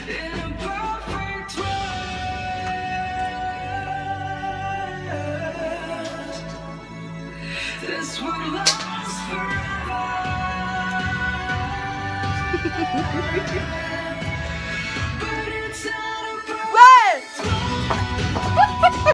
in a perfect world, this would last forever.